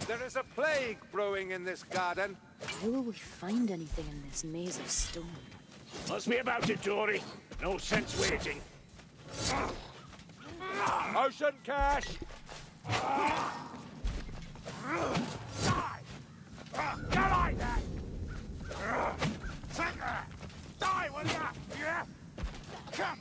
There is a plague brewing in this garden. How will we find anything in this maze of stone? Must be about it, Dory. No sense waiting. Ocean cash! You like that? Die, will ya? Yeah? Come!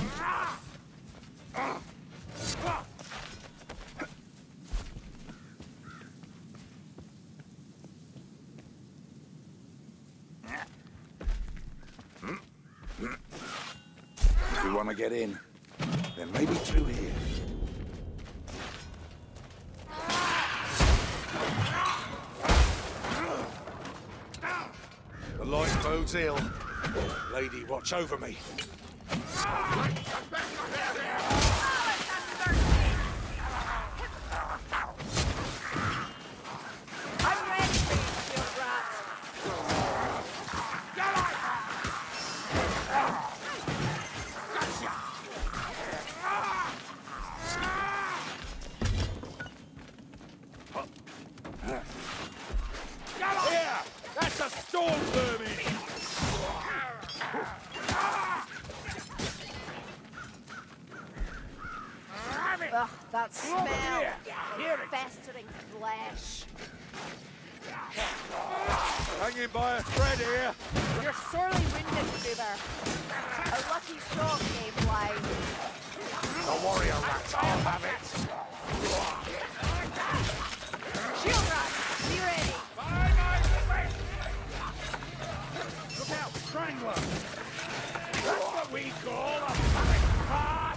If we want to get in, then maybe through here. The light bodes ill. Lady, watch over me. Ugh, that smell! Festering flesh. Hanging by a thread here. You're sorely winded, Gruber. A lucky shot gave line. The warrior rats, I'll have it. Shield rat, be ready. Look out, strangler. That's what we call a panic part.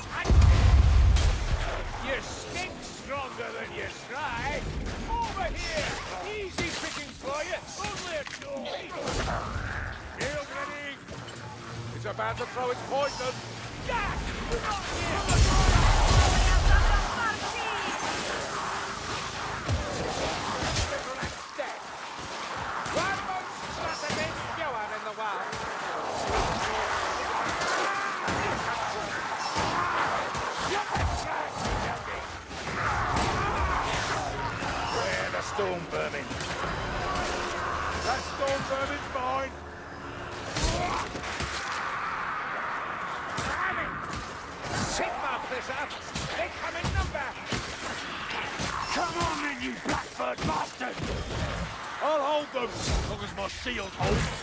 You stink stronger than you try. Over here. Easy pickings for you. Only a toy. Shield ready. It's about to throw its poison. Jack! You're not One most slap against Johan in the wild. Where the storm vermin? That storm vermin's mine. Sit up this up. They come in number. Come on then, you blackbird bastard! I'll hold them. As long as my shield holds.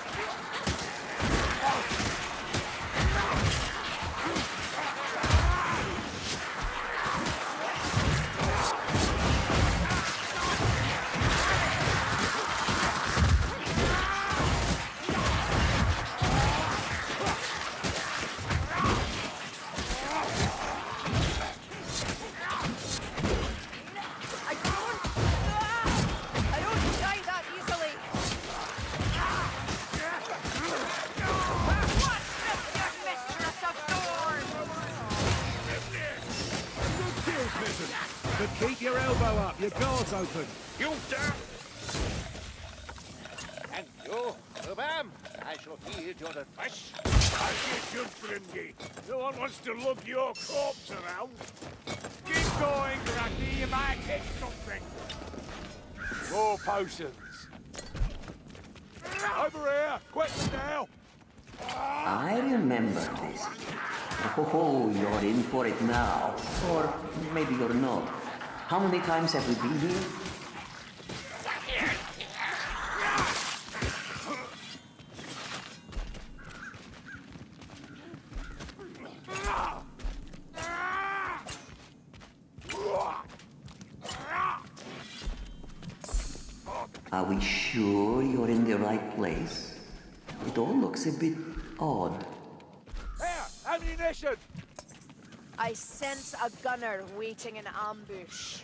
I don't die that easily. What? You mistress of storm! Good kill, peasant. But keep your elbow up, your guard's open. You dare! And you, Rubam, I shall heed your advice. I you should, Grimgate. No one wants to lug your corpse around. Keep going, Granny. You might hit something. More potions. Over here. Quick now. I remember this. Oh, you're in for it now. Or maybe you're not. How many times have we been here? Are we sure you're in the right place? It all looks a bit odd. Here, ammunition. I sense a gunner waiting in ambush.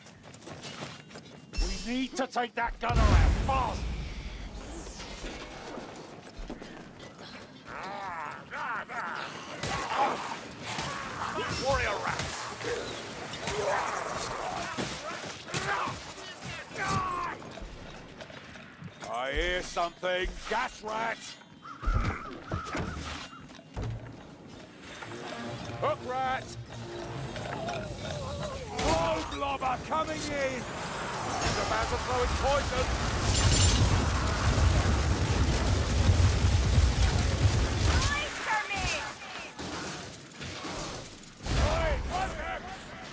We need to take that gunner out fast. Warrior rats. I hear something. Gas rat. Hook rat. Blow blobber coming in. He's about to throw his poison. Wait for me! Oi, what's him?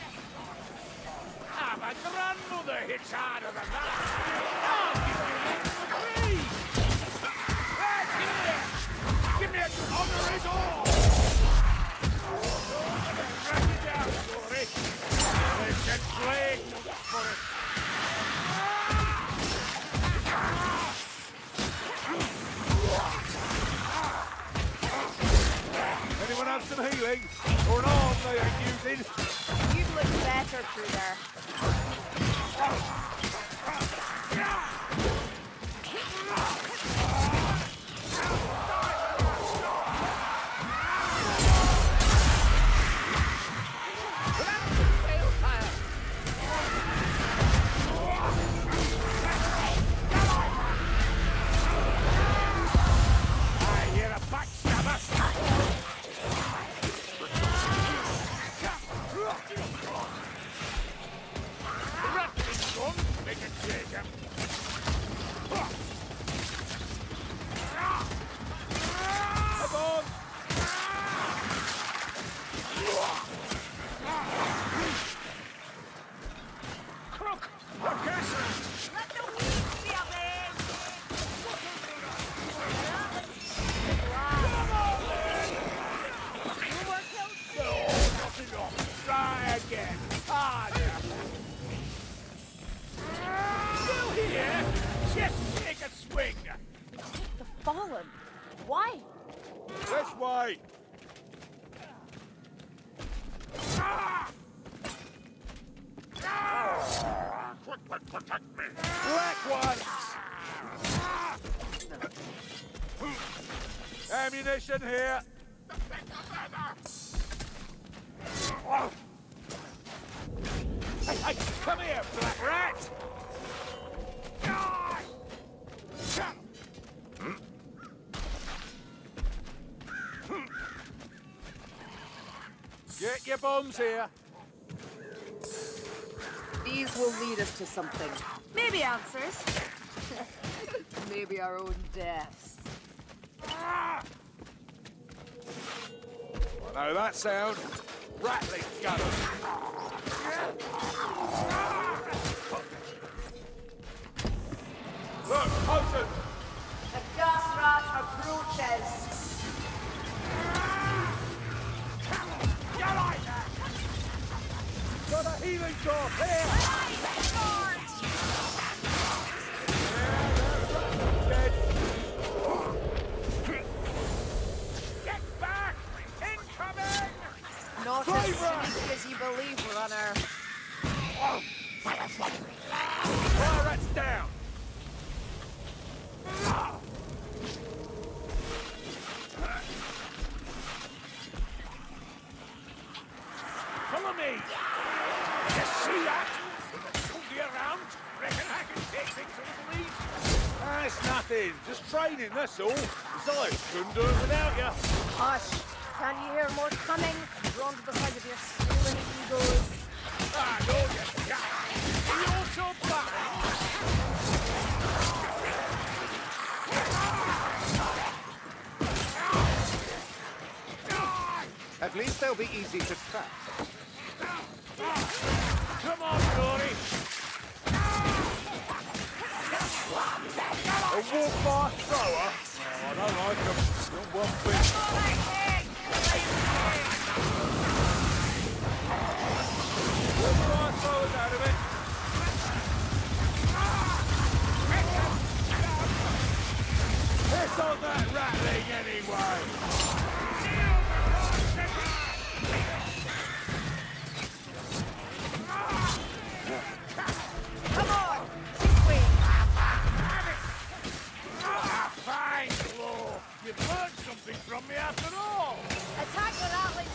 Ah, my grandmother hits harder than that. I'll give you that free. Right here. Give me a honor is all. Drag it down, Dory. They sent plague for it. Anyone have some healing? Or an arm they ain't using? You'd look better through there. You're a backstabber. Rattling gun, make it take him. Come on! Crook, the castle. Let the weeds be a man! You were killed. Nothing off. Try again. Harder. Still here? Just take a swing. The fallen. Why? This way! Protect me. Black ones! Ammunition here! Hey, come here, black rat. Get your bombs here! These will lead us to something. Maybe answers. Maybe our own deaths. I know that sound. Rattling gun. Look, potion! The gas rat approaches. You like that? Got a healing drop here! Dead. Get back! Incoming! Not as sneaky as you believe, runner. Fire rats down! Follow me! You see that? Pull you around. Reckon I can take things a little easy? That's nothing. Just training, that's all. Besides, couldn't do it without you. Hush. Can you hear more coming? Drawn to the side of your swollen egos. Ah, no, you can't. You're so bad. At least they'll be easy to track. Come on, Dory. A walk-by thrower? Oh, I don't like them. Not one bit. Walk-by throwers out of it. It's on that rattling anyway. Come on. This way. Ah, fine, Flo. You've learned something from me after all. Attack the rattling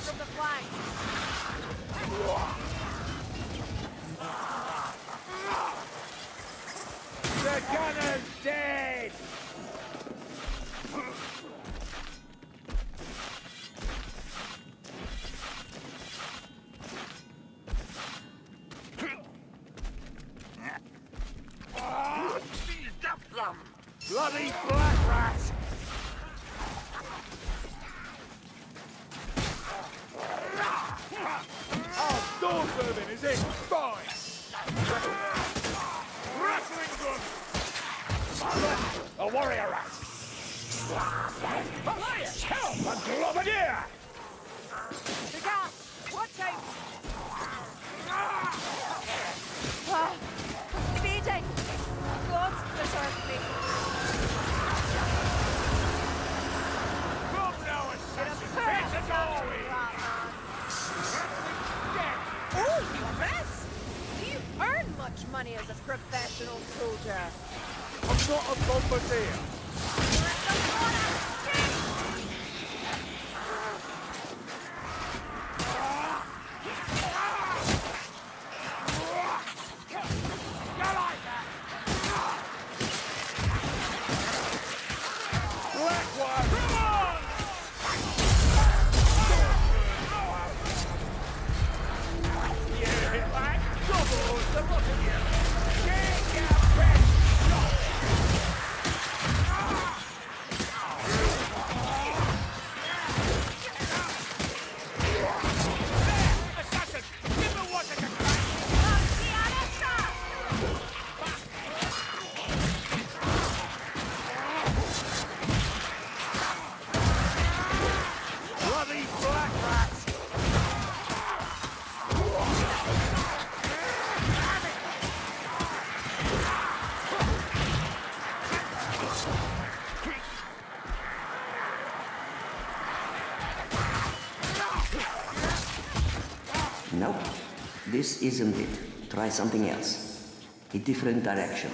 Bloody black rat! Oh, door serving, is it? Fine! Wrestling gun! A warrior rat! Elias, help! A globadier! The gas! Watch out! Ah, feeding! God preserve me! Come now, assassin! Perfect It's a doorway! rat man. Dead! Oh, yes! Do you earn much money as a professional soldier? I'm not a bombardier! Let them wanna stick! You like that? Black one! Come on! Yeah, hit back! Double the lot of you! Get your best shot! Assassin! Give me what I can crack! Bloody black rats! Nope. This isn't it. Try something else. A different direction.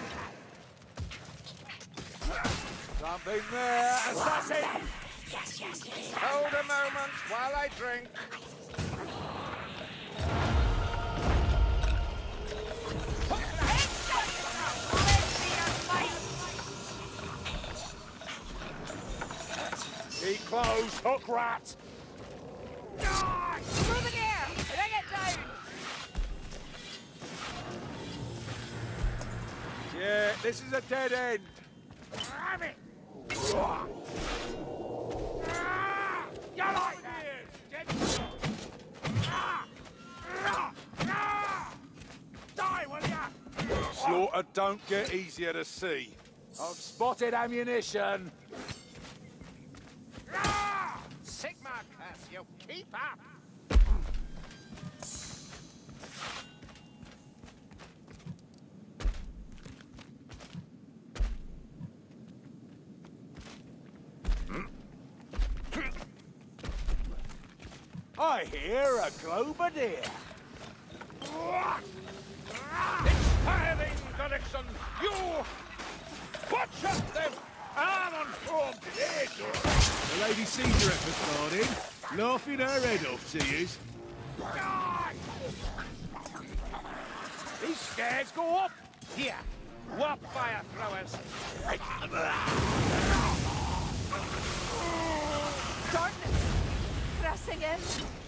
Something there, assassin! Hold a moment while I drink. Keep close, hook rat! Through the gear! Bring it down! Yeah, this is a dead end. Ram it! You like that? Die, will ya? Slaughter don't get easier to see. I've spotted ammunition. Sigma curse you, keep up! I hear a globadier. Expiring direction, you! Watch up them unformed heads! The lady sees your efforts, Martin. Laughing her head off, she is. These scares go up! Here, warp fire throwers! Darkness! Pressing in!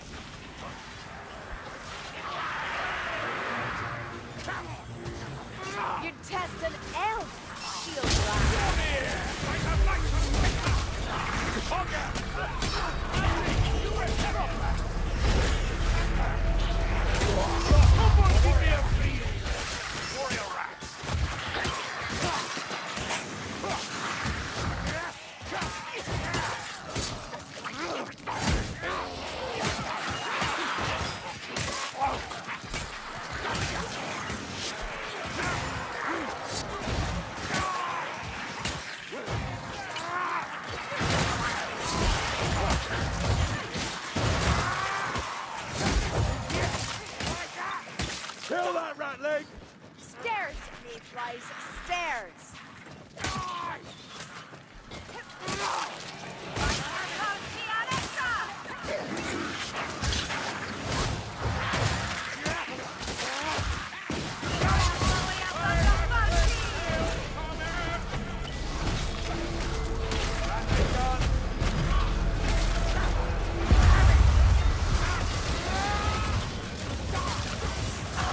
You'd test an elf shield blast. Kill that rat leg! Stairs, Mayflies, stairs!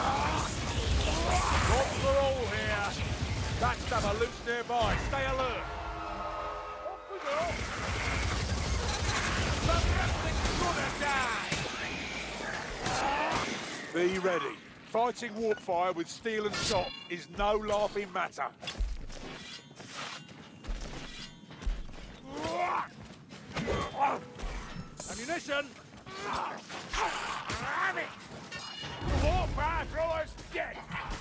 Have a loose nearby. Stay alert. Be ready. Fighting Warpfire with steel and shot is no laughing matter. Ammunition! Warfire thrower's dead!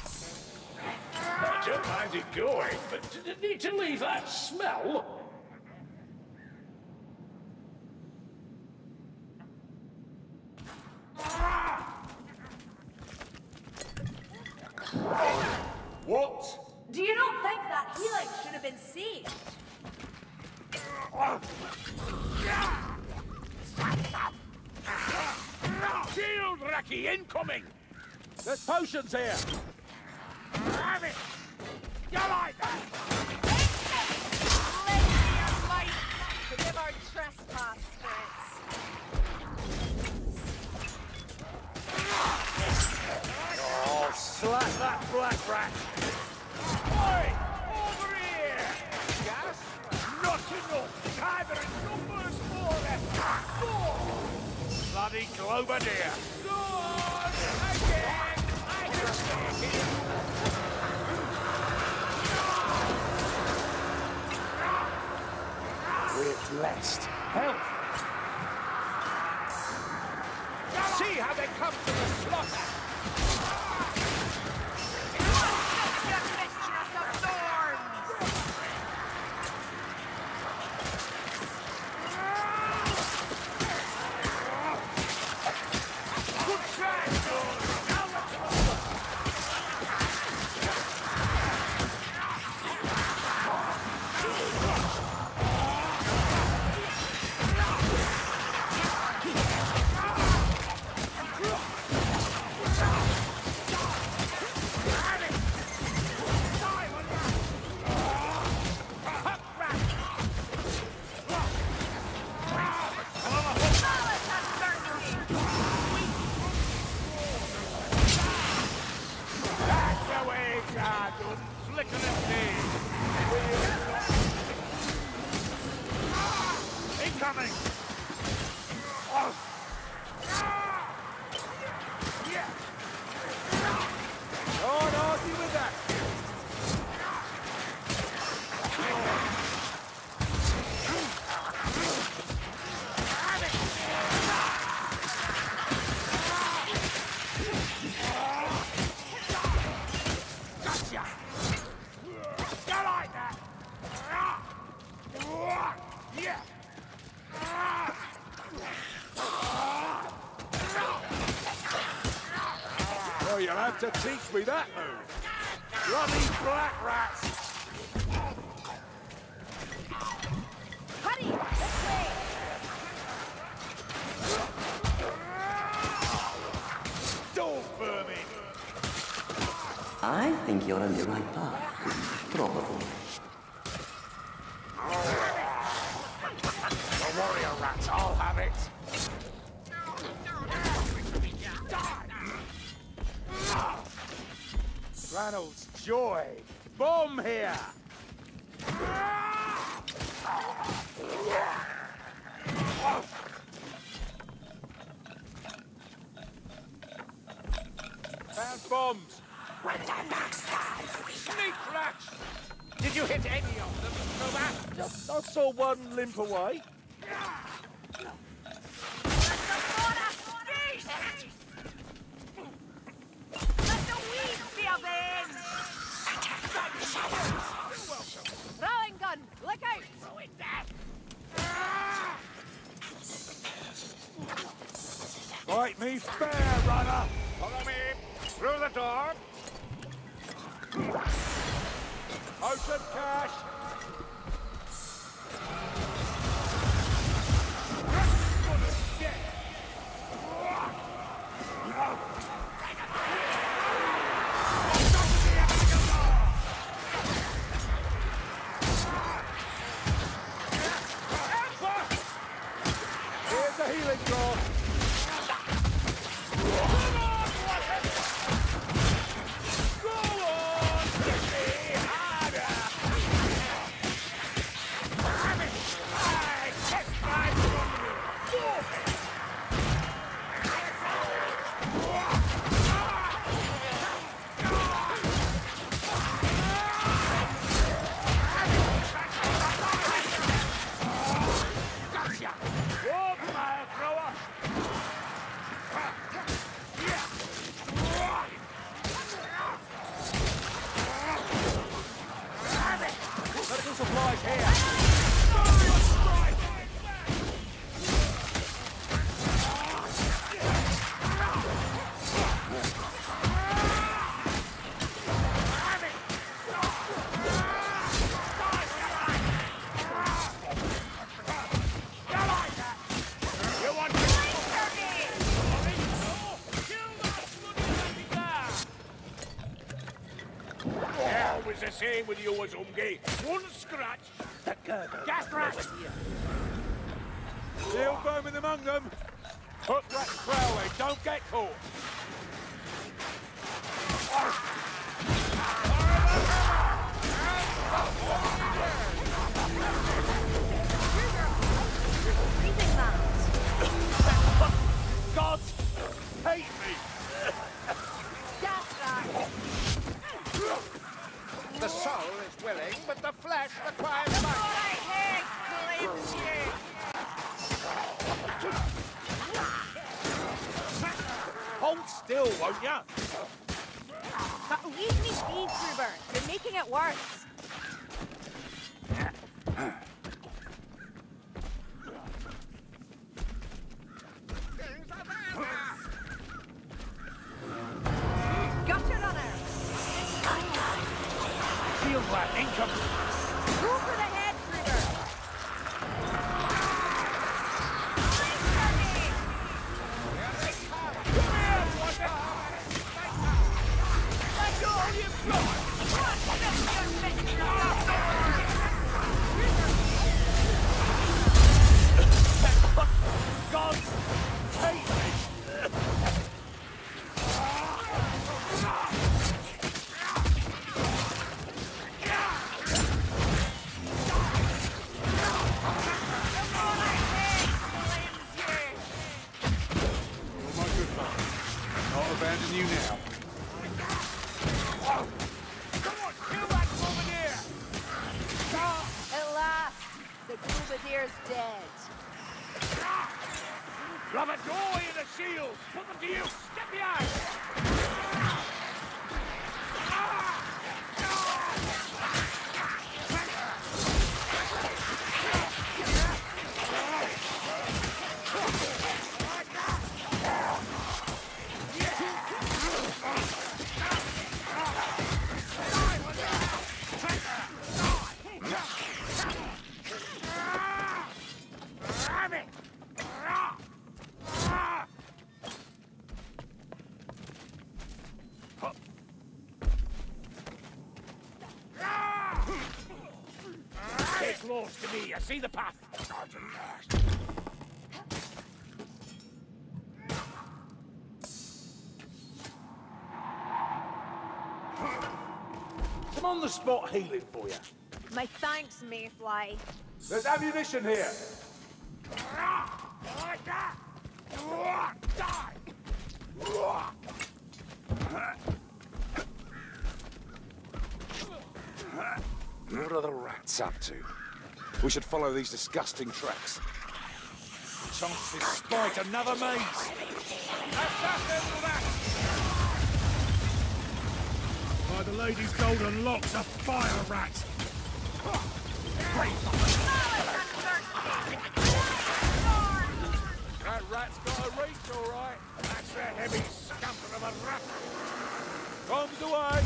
I don't mind it going, but did it need to leave that smell? What? Do you not think that helix should have been saved? Shield Raki incoming! There's potions here! Have it! You like that? Lend me your might. Forgive our trespass, spirits. Oh, slap that black rat! Oi! Over here! Gas? Not enough! Either in numbers or left! Go! Bloody Globadier! Go on! Again! I can take it! We're blessed. Help! See how they come to the slaughter! Incoming! Oh, no, see with that! Gotcha! You like that? Yeah! Oh, you'll have to teach me that move. Bloody black rats! Hurry! This way! Don't vermin! I think you're on the right path. Probably. The warrior rats, I'll have it! Ranald's joy! Bomb here! Found bombs! Sneak rats! Did you hit any of them, Crobat? I saw one limp away. Throwing gun! Look out! Fight me fair, runner! Follow me through the door. Ocean cash! Here's a healing draw. supplies here. How was the same with you, Umge? One scratch. Gas rat. Still vermin among them. Hook rat and Crowley, don't get caught. Freezing mounts. God hate me. Gas rat. The soul is willing, but the flesh requires might. Alright, hey, claims you. Hold still, won't ya? But leave me be, Gruber. You're making it worse. Gutter runner. Shield rat incoming. Go for the head, Gruber. God hate me. Oh, my good man. Not abandon you now. Come on, kill that bombardier. At last, the Groovadier's dead. Grab a door in the shield. Put them to use. Step behind. Stay close to me. I see the path. I'm on the spot healing for you. My thanks, Mayfly. There's ammunition here. What are the rats up to? We should follow these disgusting tracks. Chance to spite another maze. By the lady's golden locks, a fire rat! That rat's got a reach, all right. That's a heavy scamper of a rat. Bombs away.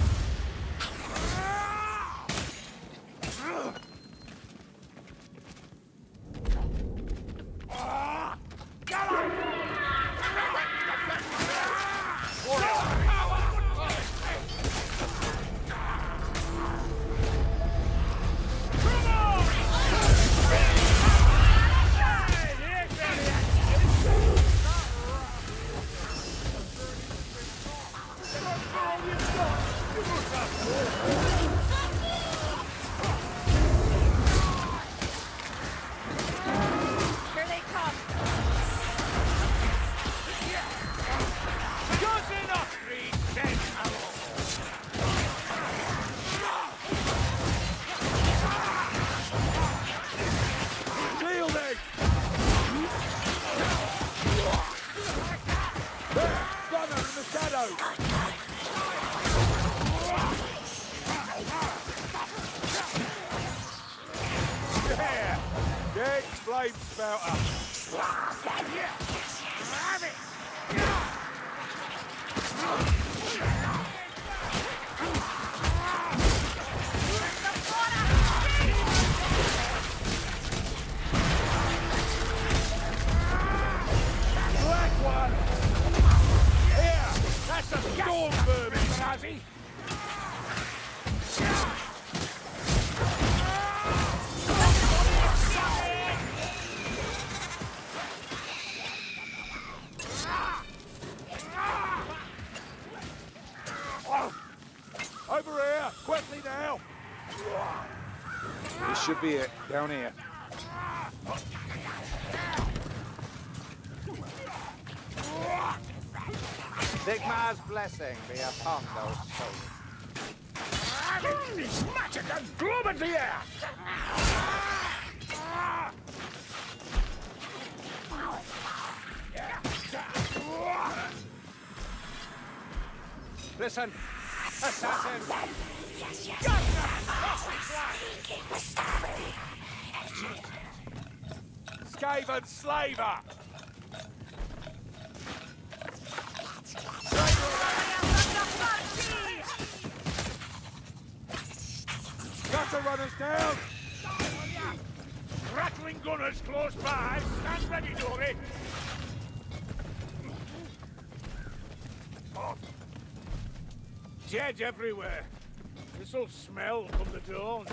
Here they come. Good enough, Reed. Dead Shielding! There! Runner in the shadows! flame spouter. Black one! Here! That's a storm vermin, Razzie! Over here, quickly now. This should be it, down here. Sigmar's blessing be upon those souls. Smash it and gloom at the air! Listen, assassin! Skaven slaver. Gutter runners down. Rattling gunners close by. Stand ready, Dory. Dead everywhere. This'll smell from the dawn.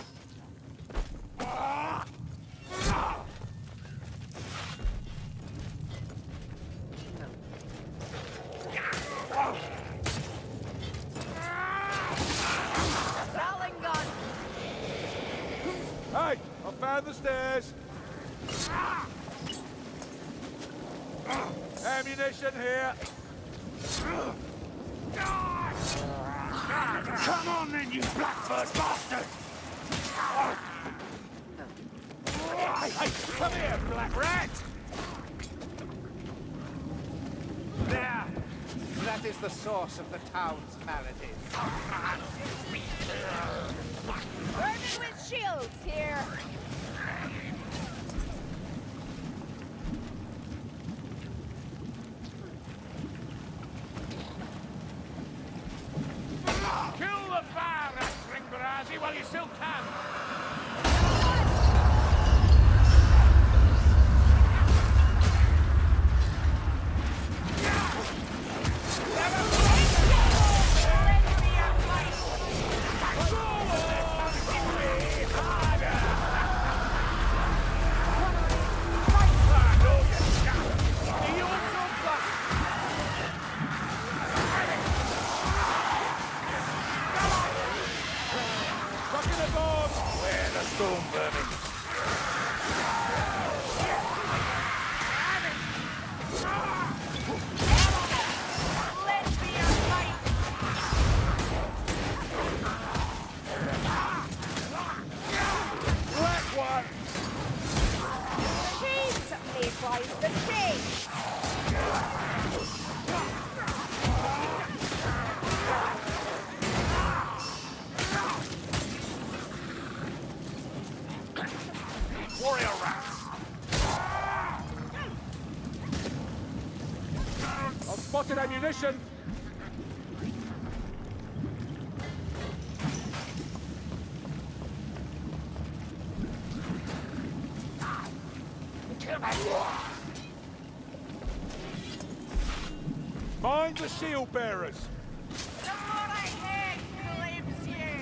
Rowling gun. Hey, I found the stairs. Ammunition here. Come on then, you Blackford bastard! Hey, come here, black rat! There! That is the source of the town's maladies. Burning with shields here. Kill the fire rat, Ringbarazzi, while you still can! Storm vermin. Let's be a fight. Black one. Cheese! May rise the cheese! Warrior rats! I've spotted ammunition. Mind the shield bearers. The more I hate, believes you.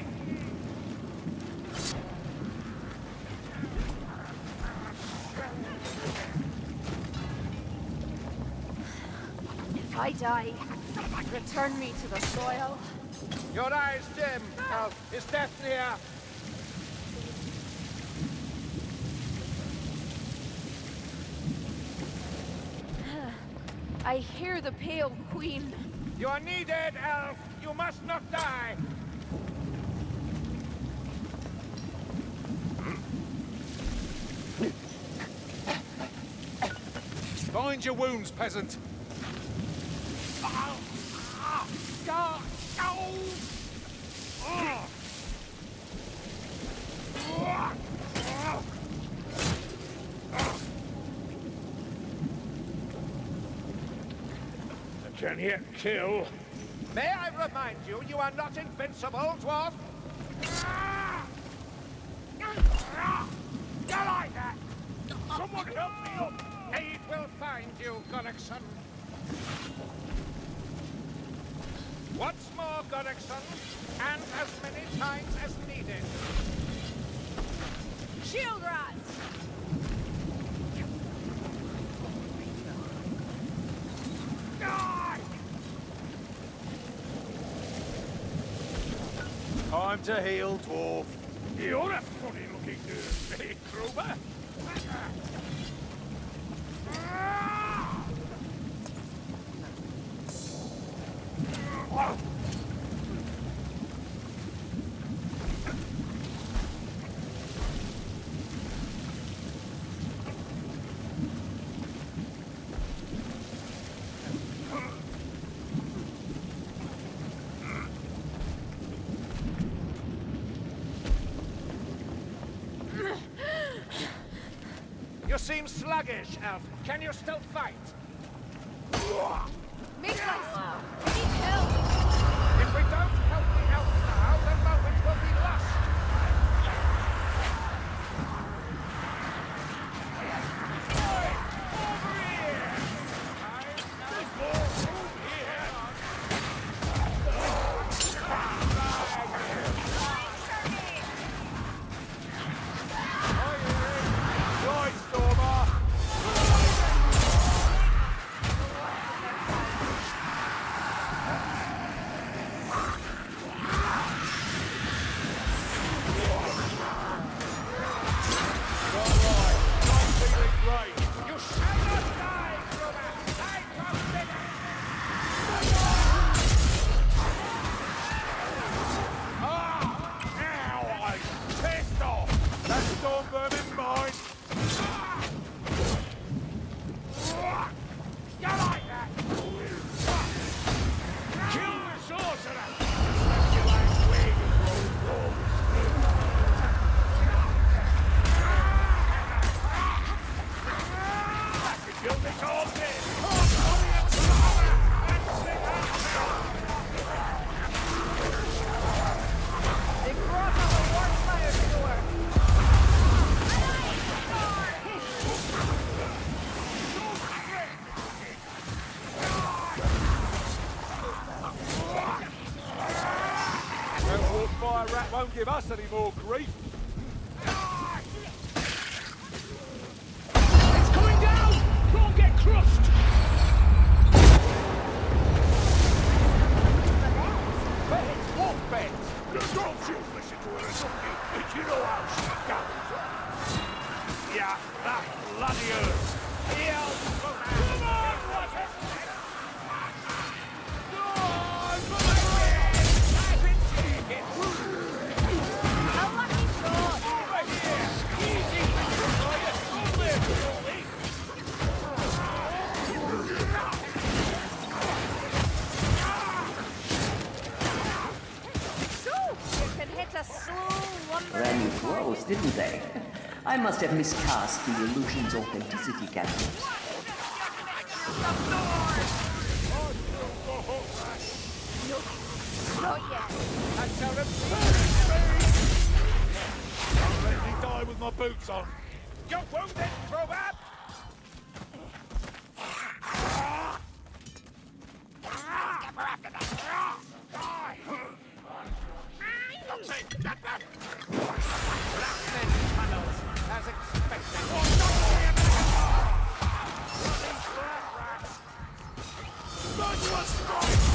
If I die, return me to the soil. Your eyes dim, Elf. Is death near? I hear the Pale Queen. You are needed, Elf. You must not die. Bind your wounds, peasant. can yet kill. May I remind you, you are not invincible, dwarf? You like that? Someone help me up! Aid will find you, Gunnarsson. Once more, Gunnarsson, and as many times as needed. Shield rods! Time to heal, dwarf. You're a funny-looking dude, big Kruber. You seem sluggish, Elf. Can you still fight? Miklas! We need help! If we don't help the elf now, the moment will be lost. Rat won't give us any more grief. It's coming down! Don't get crushed! But it's what bent? Don't you listen to her, something. You know how she goes. Yeah, that bloody earth. Come on, Roger! Ran you close, didn't they? I must have miscast the illusion's authenticity capsules. Not yet. Don't let me die with my boots on. You're wounded, Kruber! Tunnels, as expected. Not one strike!